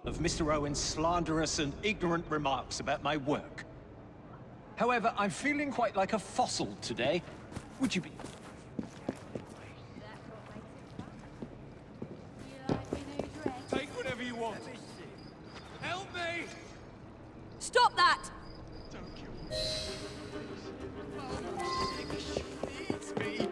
of Mr. Owen's slanderous and ignorant remarks about my work. However, I'm feeling quite like a fossil today. Would you be... Take whatever you want. Help me! Stop that! Don't kill me. It's me.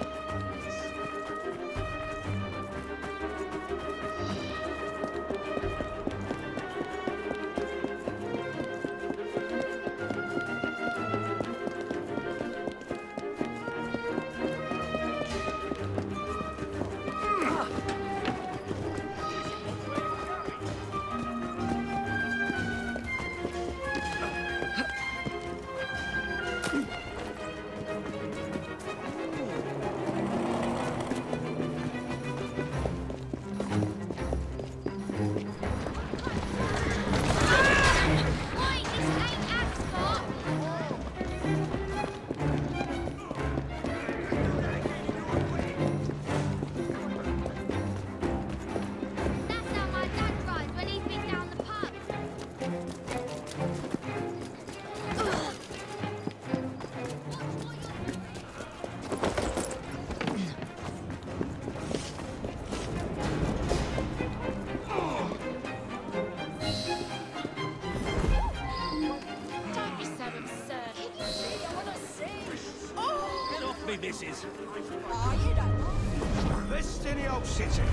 Missus. Oh, you don't. Rest in the old city.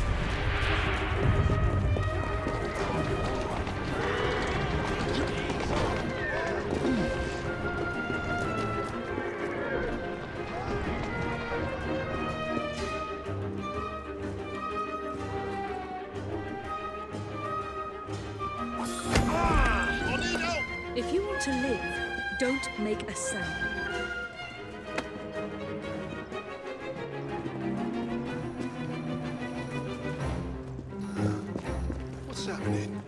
If you want to live, don't make a sound. What's happening?